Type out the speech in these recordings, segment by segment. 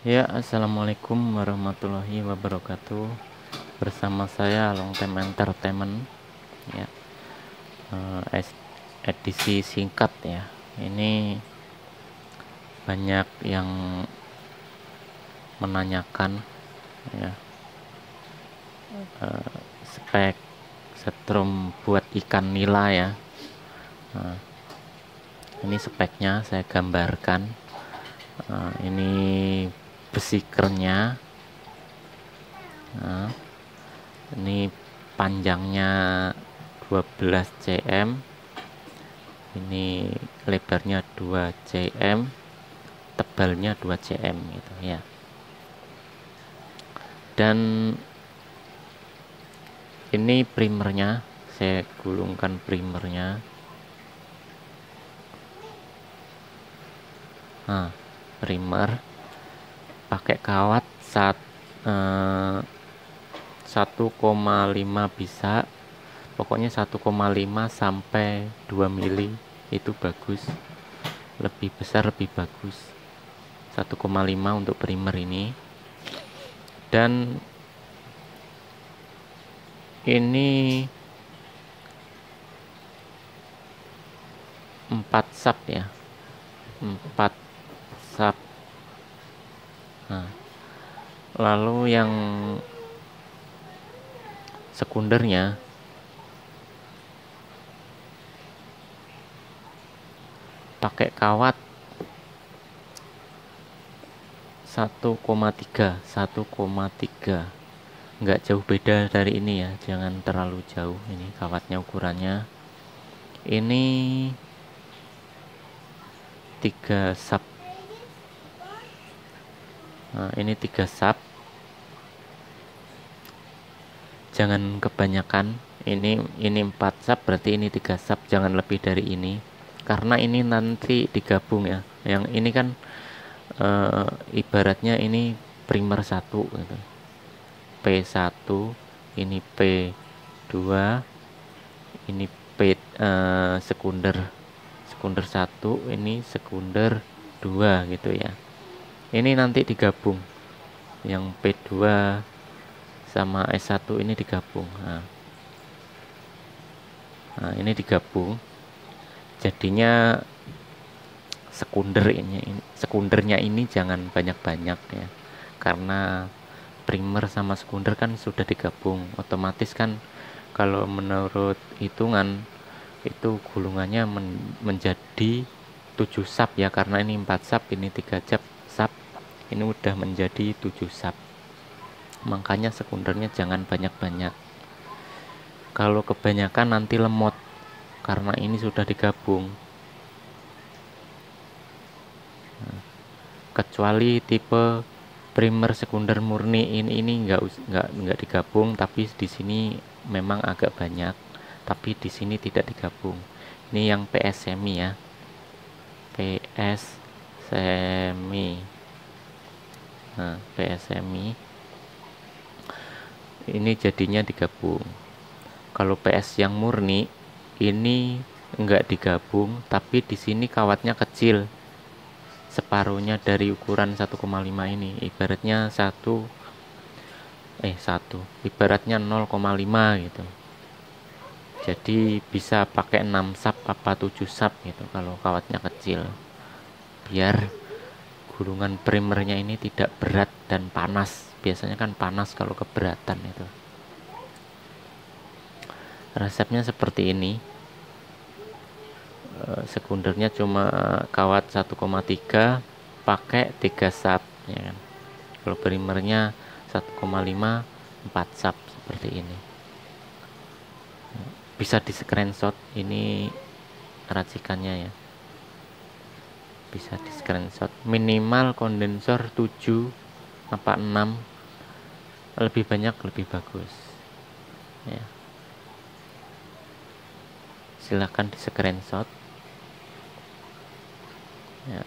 Ya, assalamualaikum warahmatullahi wabarakatuh. Bersama saya Long Time Entertainment. Ya, edisi singkat ya. Ini banyak yang menanyakan ya, spek setrum buat ikan nila ya. Ini speknya saya gambarkan. Ini besi kernya. Ini panjangnya 12 cm, ini lebarnya 2 cm, tebalnya 2 cm gitu ya. Dan ini primernya, saya gulungkan primernya. Primer pakai kawat 1,5 bisa, pokoknya 1,5 sampai 2 mili itu bagus, lebih besar lebih bagus. 1,5 untuk primer ini. Dan ini 4 sap ya, 4 sap. Lalu yang sekundernya pakai kawat 1,3, nggak jauh beda dari ini ya, jangan terlalu jauh. Ini kawatnya ukurannya ini 3 sap. Ini 3 sap, jangan kebanyakan. Ini 4 sap, berarti ini 3 sap, jangan lebih dari ini, karena ini nanti digabung ya. Yang ini kan ibaratnya ini primer 1 gitu. P1, ini P2, ini sekunder 1, ini sekunder 2 gitu ya. Ini nanti digabung, yang P2 sama S1 ini digabung. Nah, ini digabung, jadinya sekundernya ini jangan banyak-banyak ya, karena primer sama sekunder kan sudah digabung, otomatis kan kalau menurut hitungan itu gulungannya menjadi 7 sap ya, karena ini 4 sap, ini 3 sap, ini udah menjadi 7 sap. Makanya sekundernya jangan banyak-banyak. Kalau kebanyakan nanti lemot, karena ini sudah digabung. Kecuali tipe primer sekunder murni ini nggak digabung, tapi di sini memang agak banyak, tapi di sini tidak digabung. Ini yang PS semi ya, PS semi. PS semi ini jadinya digabung. Kalau PS yang murni ini nggak digabung, tapi di sini kawatnya kecil, separuhnya dari ukuran 1,5 ini. Ibaratnya 1 ibaratnya 0,5 gitu. Jadi bisa pakai 6 sap apa 7 sap gitu kalau kawatnya kecil, biar gulungan primernya ini tidak berat dan panas. Biasanya kan panas kalau keberatan itu. Resepnya seperti ini. Sekundernya cuma kawat 1,3, pakai 3 sap ya kan. Kalau primernya 1,5, 4 sap seperti ini. Bisa di screenshot ini racikannya ya, bisa di screenshot. Minimal kondensor 7 apa 6, lebih banyak lebih bagus ya. Silahkan di screenshot ya.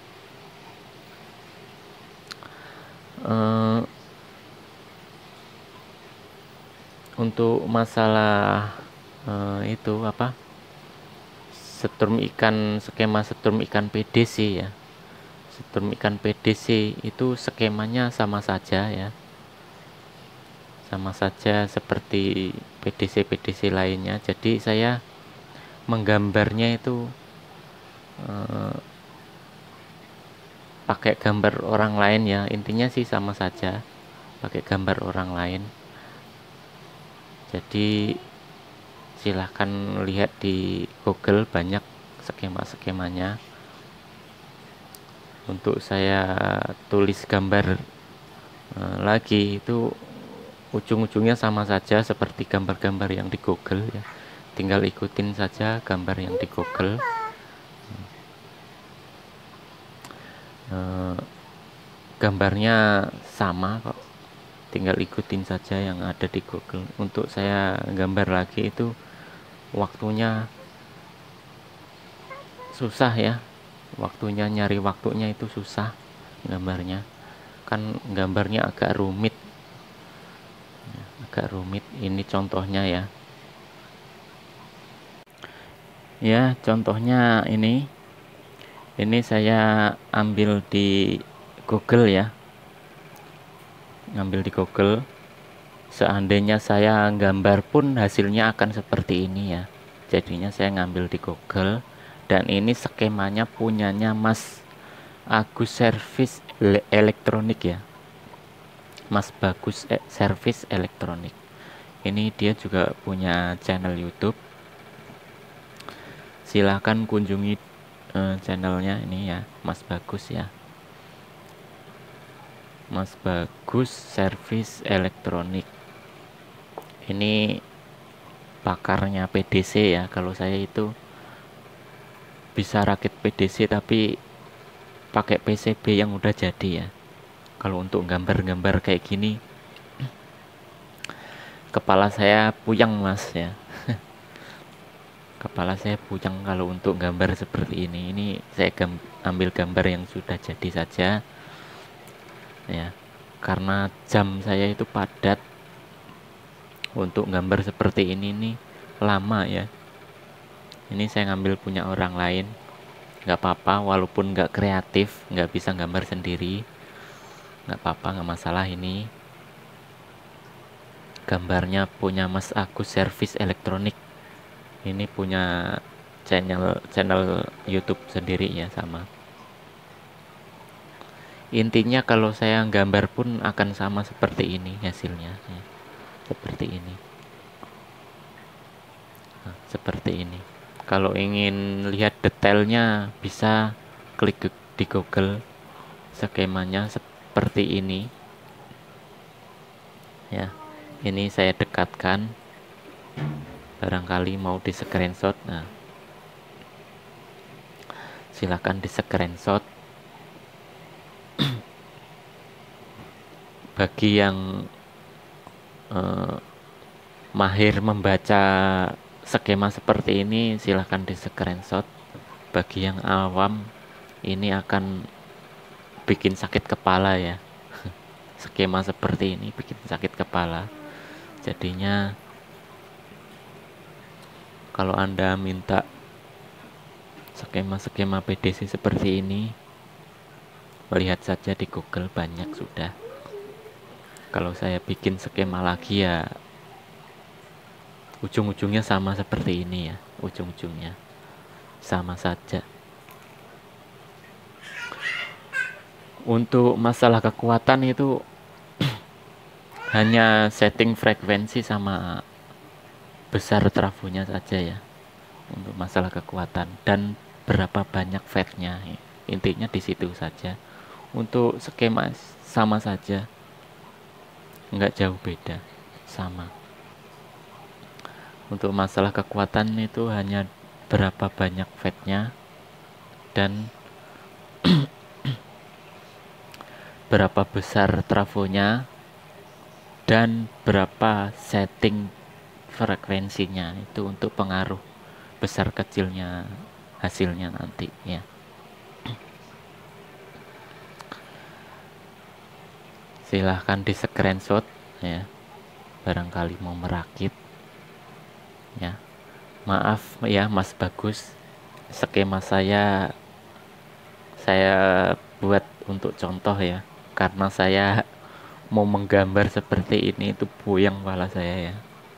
Untuk masalah itu apa, skema setrum ikan PD sih ya, Setrum ikan PDC itu skemanya sama saja ya, sama saja seperti PDC lainnya. Jadi saya menggambarnya itu pakai gambar orang lain ya, intinya sih sama saja, pakai gambar orang lain. Jadi silahkan lihat di Google, banyak skema-skemanya. Untuk saya tulis gambar lagi itu ujung-ujungnya sama saja seperti gambar-gambar yang di Google ya, tinggal ikutin saja gambar yang di Google. Gambarnya sama kok, tinggal ikutin saja yang ada di Google. Untuk saya gambar lagi itu waktunya susah ya, nyari waktunya itu susah. Gambarnya kan gambarnya agak rumit. Ini contohnya ya. Ya, contohnya ini saya ambil di Google ya, seandainya saya gambar pun hasilnya akan seperti ini ya. Jadinya saya ngambil di Google, dan ini skemanya punyanya Mas Agus Service Elektronik ya, Mas Bagus Service Elektronik. Ini dia juga punya channel YouTube, silahkan kunjungi channelnya ini ya, Mas Bagus ya, Mas Bagus Service Elektronik. Ini pakarnya PDC ya. Kalau saya itu bisa rakit PDC tapi pakai PCB yang udah jadi ya. Kalau untuk gambar-gambar kayak gini kepala saya puyeng Mas ya. Kepala saya puyeng kalau untuk gambar seperti ini. Ini saya ambil gambar yang sudah jadi saja ya, karena jam saya itu padat. Untuk gambar seperti ini nih lama ya. Ini saya ngambil punya orang lain, nggak apa-apa, walaupun nggak kreatif, nggak bisa gambar sendiri, nggak apa-apa, nggak masalah. Ini gambarnya punya Mas Agus Service Elektronik. Ini punya channel YouTube sendiri ya, sama. Intinya kalau saya gambar pun akan sama seperti ini hasilnya ya. Seperti ini. Nah, seperti ini. Kalau ingin lihat detailnya bisa klik di Google, skemanya seperti ini ya. Ini saya dekatkan, barangkali mau di screenshot. Nah, silakan di screenshot. Bagi yang mahir membaca skema seperti ini, silahkan di screenshot. Bagi yang awam, ini akan bikin sakit kepala ya. Skema seperti ini bikin sakit kepala. Jadinya kalau Anda minta skema-skema PDC seperti ini, lihat saja di Google, banyak sudah. Kalau saya bikin skema lagi ya ujung-ujungnya sama seperti ini ya, ujung-ujungnya sama saja. Untuk masalah kekuatan itu hanya setting frekuensi sama besar trafonya saja ya, untuk masalah kekuatan, dan berapa banyak fatnya, intinya di situ saja. Untuk skema sama saja, nggak jauh beda, sama. Untuk masalah kekuatan itu hanya berapa banyak fatnya dan berapa besar trafonya dan berapa setting frekuensinya, itu untuk pengaruh besar kecilnya hasilnya nanti ya. Silahkan di screenshot ya, barangkali mau merakit ya. Maaf ya Mas Bagus, skema saya buat untuk contoh ya, karena saya mau menggambar seperti ini itu puyeng kepala saya ya.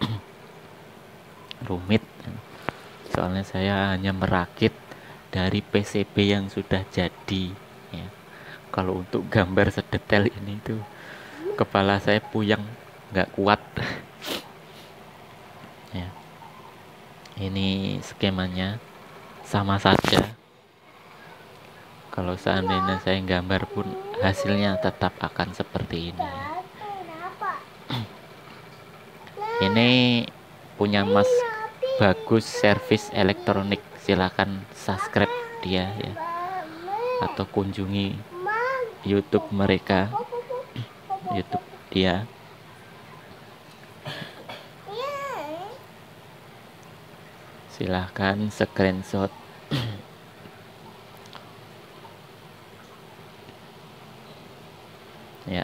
Rumit, soalnya saya hanya merakit dari PCB yang sudah jadi ya. Kalau untuk gambar sedetail ini tuh kepala saya puyeng, nggak kuat ya. Ini skemanya sama saja, kalau seandainya saya gambar pun hasilnya tetap akan seperti ini. Ini punya Mas Bagus Servis Elektronik, silakan subscribe dia ya, atau kunjungi YouTube mereka, YouTube dia. Silahkan screenshot. Ya.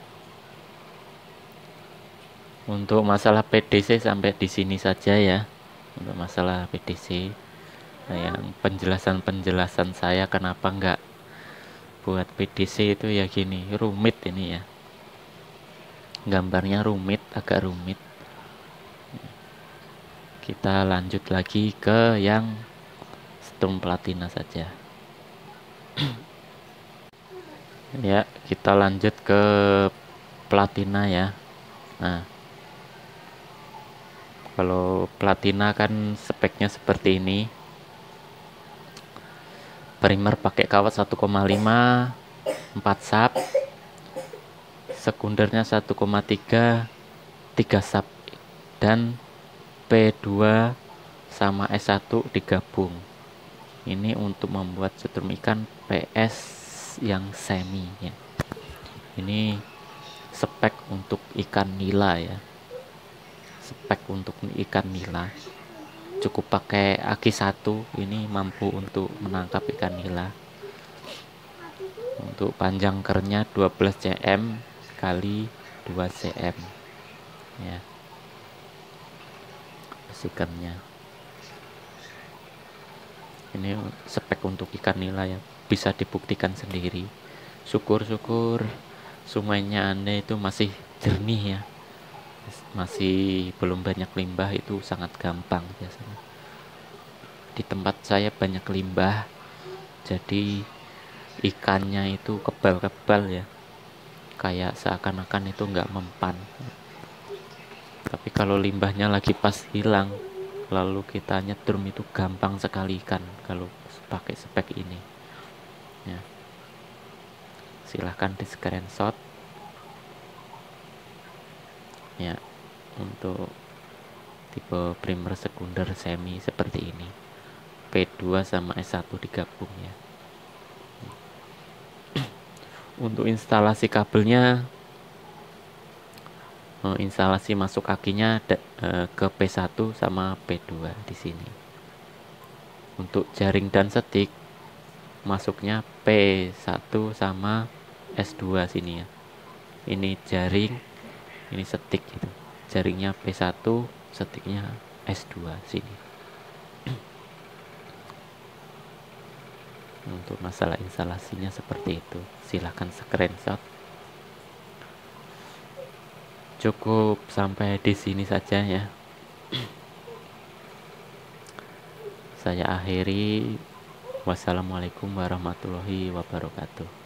Untuk masalah PDC sampai di sini saja ya. Untuk masalah PDC. Nah, yang penjelasan saya kenapa enggak buat PDC itu ya gini, rumit ini ya. Gambarnya rumit, agak rumit. Kita lanjut lagi ke yang stone platina saja. Ya, kita lanjut ke platina ya. Nah, kalau platina kan speknya seperti ini. Primer pakai kawat 1,5, 4 sub. Sekundernya 1,3, 3 sub. Dan P2 sama S1 digabung. Ini untuk membuat setrum ikan PS yang semi ya. Ini spek untuk ikan nila ya. Spek untuk ikan nila. Cukup pakai aki 1, ini mampu untuk menangkap ikan nila. Untuk panjang kernya 12 cm kali 2 cm ya. Ikannya ini spek untuk ikan nila ya, bisa dibuktikan sendiri. Syukur-syukur sungainya Anda itu masih jernih ya, masih belum banyak limbah, itu sangat gampang biasanya. Di tempat saya banyak limbah, jadi ikannya itu kebal-kebal ya, kayak seakan-akan itu nggak mempan. Tapi kalau limbahnya lagi pas hilang, lalu kita nyetrum, itu gampang sekali ikan kalau pakai spek ini ya. Silahkan di screenshot ya, untuk tipe primer sekunder semi seperti ini, P2 sama S1 digabung ya. Untuk instalasi kabelnya, instalasi masuk akinya ke P1 sama P2 di sini. Untuk jaring dan setik masuknya P1 sama S2 sini ya. Ini jaring, ini setik gitu. Jaringnya P1, setiknya S2 sini. Untuk masalah instalasinya seperti itu. Silahkan screenshot. Cukup sampai di sini saja ya. Saya akhiri. Wassalamualaikum warahmatullahi wabarakatuh.